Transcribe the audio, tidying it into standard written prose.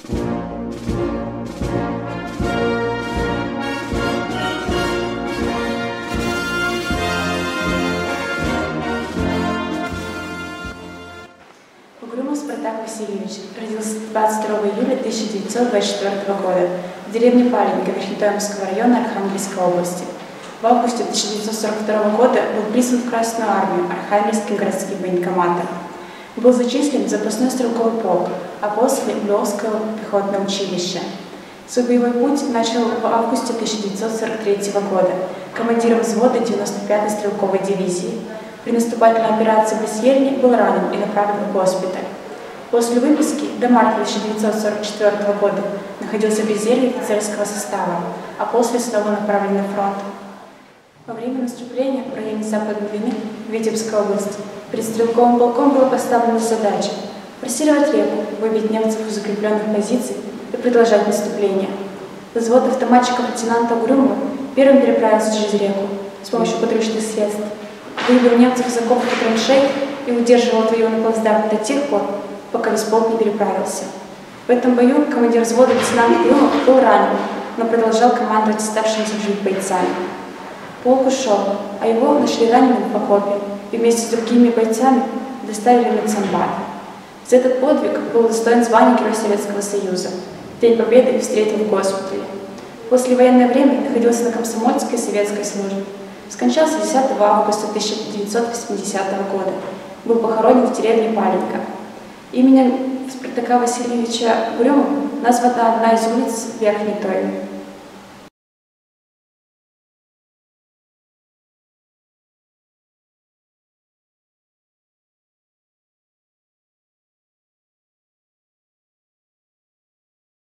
Угрюмов Спартак Васильевич родился 22 июля 1924 года в деревне Паленька Верхнетоемского района Архангельской области. В августе 1942 года был призван в Красную армию Архангельским городским военкоматом. Был зачислен в запасной стрелковый полк, а после в Львовское пехотное училище. Свой боевой путь начал в августе 1943 года командиром взвода 95-й стрелковой дивизии. При наступательной операции в Лесьельне был ранен и направлен в госпиталь. После выписки до марта 1944 года находился в резерве офицерского состава, а после снова направлен на фронт. Во время наступления в районе Западной Двины в Витебской области перед стрелковым полком была поставлена задача форсировать реку, выбить немцев из закрепленных позиций и продолжать наступление. Взвод автоматчиков лейтенанта Угрюмова первым переправился через реку с помощью подручных средств, выбил немцев из окопов и траншей и удерживал отвоеванный плацдарм до тех пор, пока весь полк не переправился. В этом бою командир взвода лейтенант Угрюмов был ранен, но продолжал командовать оставшимися в живых бойцами. Полк ушел, а его нашли раненым в окопе и вместе с другими бойцами доставили на Цамбат. За этот подвиг был достоин звания Героя Советского Союза. День Победы встретил в госпитале. После военное время находился на комсомольской советской службе. Скончался 10 августа 1980 года. Был похоронен в деревне Паленька. Именем Спартака Васильевича Угрюмова названа одна из улиц в Верхней Тойме.